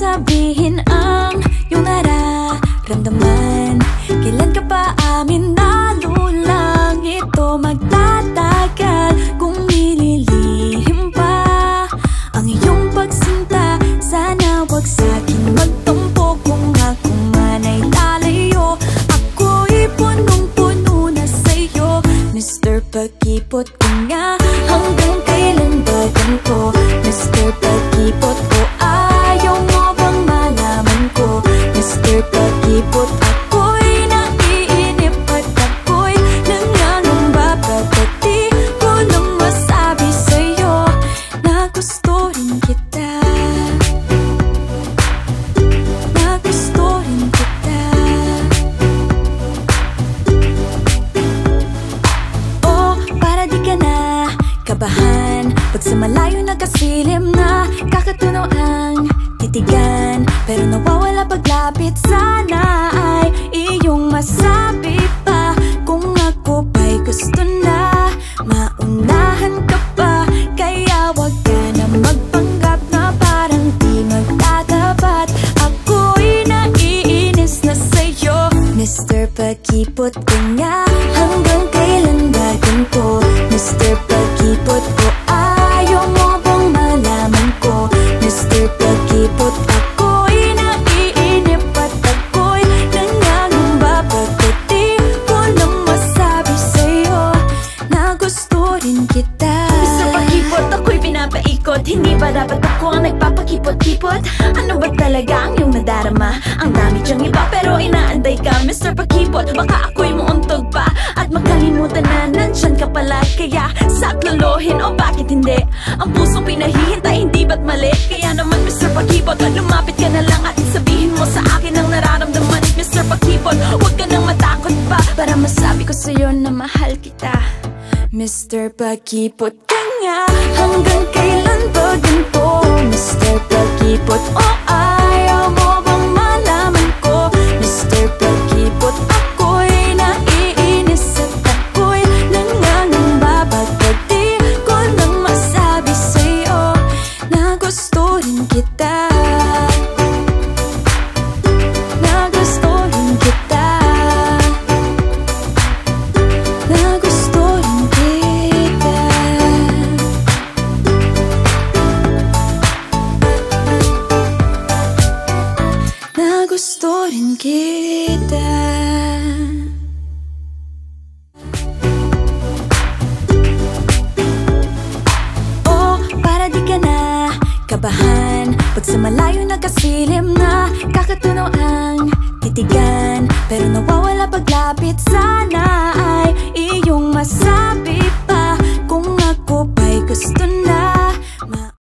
sabihin ang iyong nararamdaman. Kailan ka pa amin nalulang ito magtatagal? Kung nililihim pa ang iyong pagsinta, sana wag sa'kin magtampo. Kung ako man ay lalayo, ako'y punong-puno na sa'yo. Mr. Pag-ipot ko nga, hanggang kailan ba ganito? Mr. Pag-ipot ko, ayaw mo bang malaman ko? Mr. Pag-ipot, ako'y naiinip at ako'y nangangamba. Pagkat di ko lang masabi sa'yo na gusto rin kita, na gusto rin kita. Oh, para di ka na kabahan pag sa malayo nagkasilim na, kakatunaw ang titigan, pero nawawala paglapit. Sana ay iyong masabi pa kung ako ba'y gusto na maunahan ka pa. Kaya wag ka na magpanggap na parang di magtatapat. Ako'y naiinis na sa'yo. Mr. Pag-ipot ko nga, hanggang kailan ba ganito? Mr. Pag-ipot ko, ayaw mo bang malaman ko? Mr. Pag-ipot, ako'y naiinip at ako'y nangangamba. Pagkat di ko lang masabi sa'yo na gusto rin kita. Mr. Pag-ipot, ako'y pinapaikot. Hindi ba dapat ako ang nagpapakipot-kipot? Ano ba talaga ang iyong nadarama? Ang dami diyang iba pero inaanday ka. Mr. Pag-ipot, baka ako'y muuntog pa at makalimutan na nandyan ka pala. Kaya saklolohin o bakit hindi? Ang pusong pinahihintay, hindi ba't mali? Kaya naman Mr. Pag-ipot, lumapit ka na lang at sabihin mo sa akin ang nararamdaman. Mr. Pag-ipot, huwag ka nang matakot pa para masabi ko sa'yo na mahal kita. Mr. Pag-ipot ka nga, hanggang kailan ba ganito? Mr. Pag-ipot, oh ayaw mo bang malaman ko? Mr. Pag-ipot, ako'y naiinis at ako'y nangangamba. Pagkat di ko lang masabi sa'yo na gusto rin kita, na gusto rin kita, na gusto rin kita. Na gusto rin kita. Oh, para di ka na kabahan pag sa malayo nagkasilim na, kakatunaw ang titigan, pero nawawala paglapit sa